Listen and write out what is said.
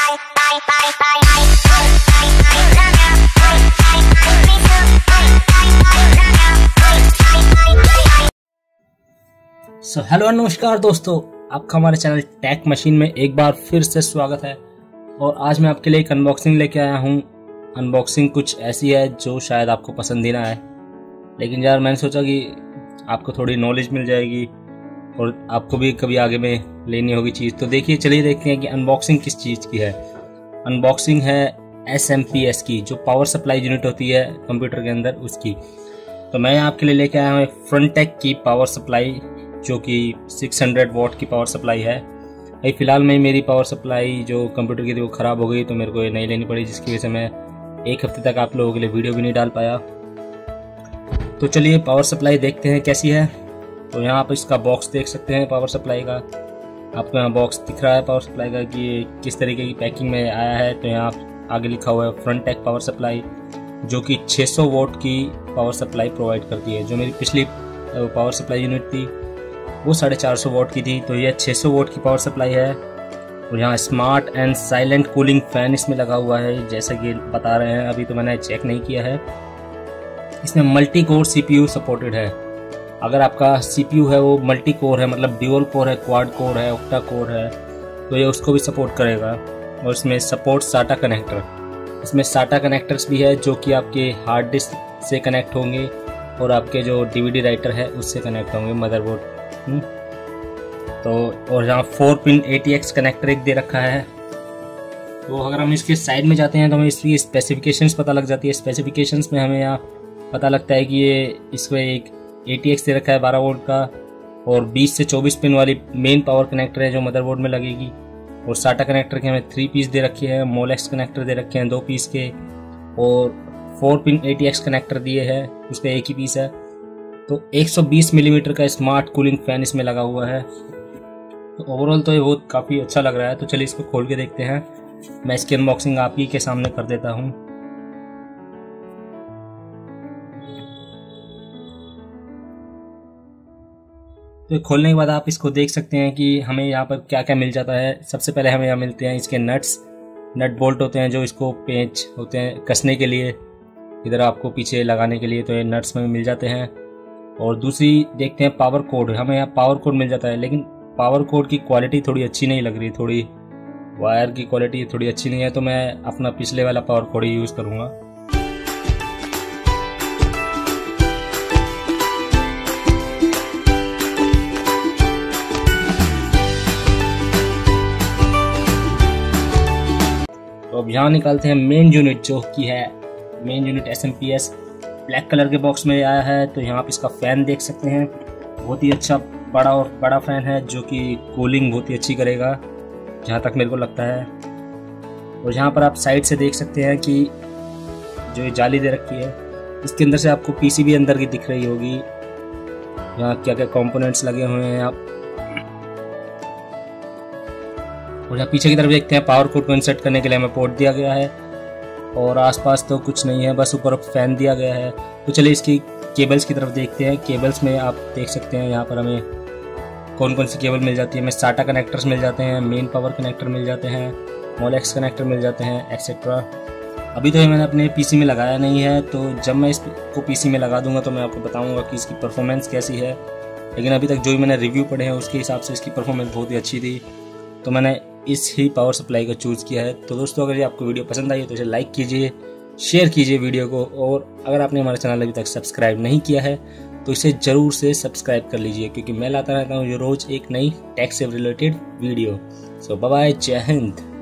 Hello नमस्कार दोस्तों, आपका हमारे चैनल टेक मशीन में एक बार फिर से स्वागत है। और आज मैं आपके लिए एक अनबॉक्सिंग लेके आया हूँ। अनबॉक्सिंग कुछ ऐसी है जो शायद आपको पसंद ही ना आए, लेकिन यार मैंने सोचा कि आपको थोड़ी नॉलेज मिल जाएगी और आपको भी कभी आगे में लेनी होगी चीज़। तो देखिए, चलिए देखते हैं कि अनबॉक्सिंग किस चीज़ की है। अनबॉक्सिंग है SMP-S की, जो पावर सप्लाई यूनिट होती है कंप्यूटर के अंदर, उसकी। तो मैं आपके लिए लेके आया हूँ एक फ्रंटेक की पावर सप्लाई, जो कि 600 वॉट की पावर सप्लाई है। अभी फिलहाल में मेरी पावर सप्लाई जो कंप्यूटर की थी वो ख़राब हो गई, तो मेरे को ये नई लेनी पड़ी, जिसकी वजह से मैं एक हफ्ते तक आप लोगों के लिए वीडियो भी नहीं डाल पाया। तो चलिए पावर सप्लाई देखते हैं कैसी है। तो यहाँ आप इसका बॉक्स देख सकते हैं पावर सप्लाई का। आपको यहाँ बॉक्स दिख रहा है पावर सप्लाई का कि ये किस तरीके की पैकिंग में आया है। तो यहाँ आगे लिखा हुआ है फ्रंटेक पावर सप्लाई, जो कि 600 वॉट की पावर सप्लाई प्रोवाइड करती है। जो मेरी पिछली पावर सप्लाई यूनिट थी वो 450 वॉट की थी, तो ये 600 वॉट की पावर सप्लाई है। और यहाँ smart and silent cooling fan इसमें लगा हुआ है, जैसा कि बता रहे हैं। अभी तो मैंने चेक नहीं किया है। इसमें मल्टी कोर CPU सपोर्टेड है। अगर आपका CPU है वो मल्टी कोर है, मतलब ड्यूअल कोर है, क्वाड कोर है, ऑक्टा कोर है, तो ये उसको भी सपोर्ट करेगा। और इसमें सपोर्ट SATA कनेक्टर, इसमें SATA कनेक्टर्स भी है जो कि आपके हार्ड डिस्क से कनेक्ट होंगे और आपके जो DVD राइटर है उससे कनेक्ट होंगे, मदरबोर्ड। तो और यहाँ 4 पिन ATX कनेक्टर एक दे रखा है। तो अगर हम इसके साइड में जाते हैं तो हमें इसकी स्पेसिफिकेशंस पता लग जाती है। स्पेसिफिकेशंस में हमें यहाँ पता लगता है कि ये इसमें एक ATX दे रखा है 12 वोल्ट का, और 20 से 24 पिन वाली मेन पावर कनेक्टर है जो मदरबोर्ड में लगेगी। और SATA कनेक्टर के हमें 3 पीस दे रखे हैं, मोलेक्स कनेक्टर दे रखे हैं 2 पीस के, और 4 पिन ATX कनेक्टर दिए हैं, उसका एक ही पीस है। तो 120 मिलीमीटर का स्मार्ट कूलिंग फैन इसमें लगा हुआ है। तो ओवरऑल तो ये बहुत काफ़ी अच्छा लग रहा है। तो चलिए इसको खोल के देखते हैं। मैं इसकी अनबॉक्सिंग आप ही के सामने कर देता हूँ। तो खोलने के बाद आप इसको देख सकते हैं कि हमें यहाँ पर क्या क्या मिल जाता है। सबसे पहले हमें यहाँ मिलते हैं इसके नट बोल्ट होते हैं, जो इसको पेंच होते हैं कसने के लिए, इधर आपको पीछे लगाने के लिए, तो ये नट्स में मिल जाते हैं। और दूसरी देखते हैं पावर कोड। हमें यहाँ पावर कोड मिल जाता है, लेकिन पावर कोड की क्वालिटी थोड़ी अच्छी नहीं लग रही, थोड़ी वायर की क्वालिटी थोड़ी अच्छी नहीं है, तो मैं अपना पिछले वाला पावर कोड ही यूज़ करूँगा। तो अब यहाँ निकालते हैं मेन यूनिट, जो कि है main unit SMP-S। Black colour के बॉक्स में आया है। तो यहाँ आप इसका फ़ैन देख सकते हैं, बहुत ही अच्छा बड़ा फ़ैन है, जो कि कूलिंग बहुत ही अच्छी करेगा, जहाँ तक मेरे को लगता है। और यहाँ पर आप साइड से देख सकते हैं कि जो ये जाली दे रखी है, इसके अंदर से आपको PCB अंदर की दिख रही होगी। यहाँ क्या क्या कंपोनेंट्स लगे हुए हैं आप। और यहाँ पीछे की तरफ देखते हैं पावर कोड को इंसर्ट करने के लिए हमें पोर्ट दिया गया है, और आसपास तो कुछ नहीं है, बस ऊपर फैन दिया गया है। तो चलिए इसकी केबल्स की तरफ देखते हैं। केबल्स में आप देख सकते हैं यहाँ पर हमें कौन कौन सी केबल मिल जाती है। हमें SATA कनेक्टर्स मिल जाते हैं, मेन पावर कनेक्टर मिल जाते हैं, मोलेक्स कनेक्टर मिल जाते हैं, एक्सेट्रा। अभी तो ये मैंने अपने PC में लगाया नहीं है, तो जब मैं इसको PC में लगा दूंगा तो मैं आपको बताऊंगा कि इसकी परफॉर्मेंस कैसी है। लेकिन अभी तक जो भी मैंने रिव्यू पढ़े हैं उसके हिसाब से इसकी परफॉर्मेंस बहुत ही अच्छी थी, तो मैंने इस ही पावर सप्लाई को चूज़ किया है। तो दोस्तों, अगर ये आपको वीडियो पसंद आई है तो इसे लाइक कीजिए, शेयर कीजिए वीडियो को, और अगर आपने हमारे चैनल अभी तक सब्सक्राइब नहीं किया है तो इसे ज़रूर से सब्सक्राइब कर लीजिए, क्योंकि मैं लाता रहता हूँ रोज़ एक नई टेक से related video. So bye bye, जय हिंद।